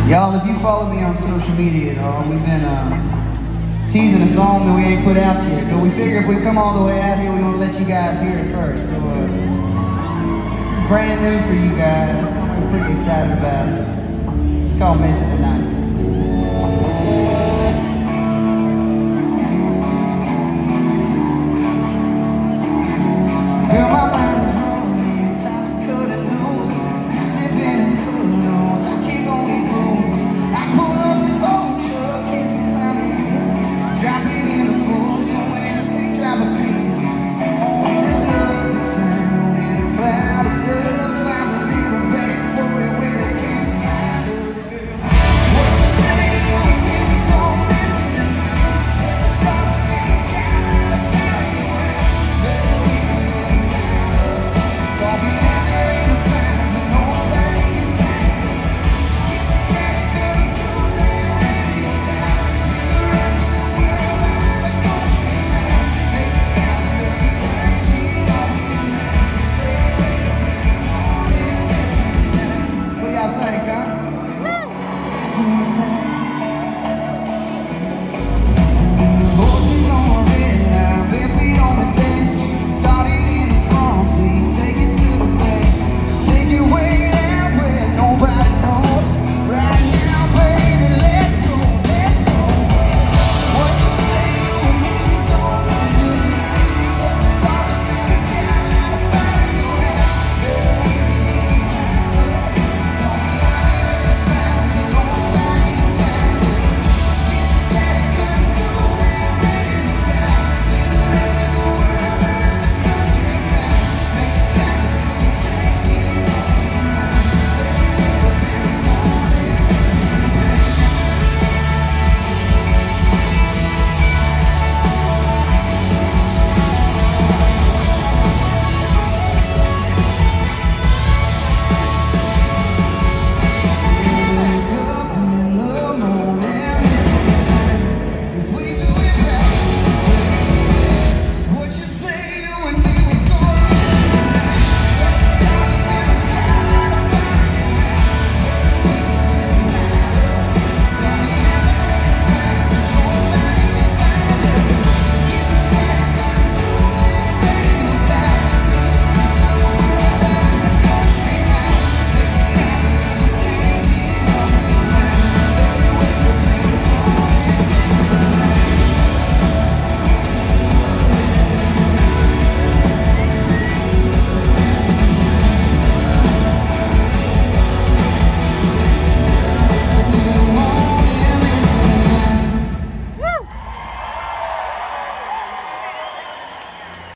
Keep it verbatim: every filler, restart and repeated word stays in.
Y'all, if you follow me on social media at all, we've been uh, teasing a song that we ain't put out yet. But we figure if we come all the way out here, we want to let you guys hear it first. So uh, this is brand new for you guys. We're pretty excited about it. It's called Missing Tonight.